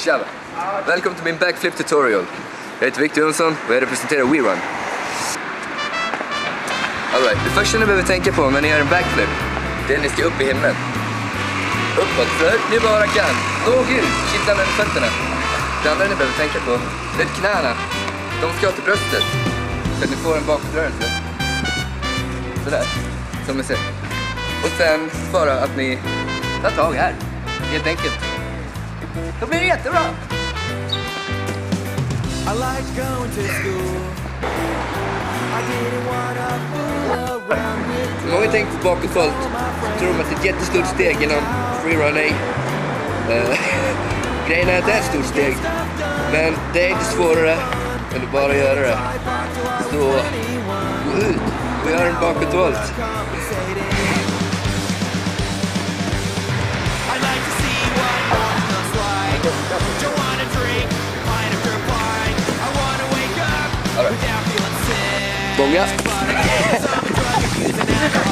Tjaba! Välkommen till min backflip tutorial. Jag heter Viktor Johnsson och jag representerar WeRun. Alright, det första ni behöver tänka på när ni gör en backflip, det är att ni ska upp i himlen. Uppåt, så högt ni bara kan. Åh gud, kittla med fötterna. Det andra ni behöver tänka på, det är knäna. De ska till bröstet, så att ni får en bakåtrörelse. Sådär, som ni ser. Och sen bara att ni tar tag här, helt enkelt. Då blir det jättebra! Många tänker på bakåtvolt, tror de att det är ett jättestort steg inom freerunning. Grejen är att det är ett stort steg, men det är inte svårare än att bara göra det. Så gå ut och gör en bakåtvolt. Många.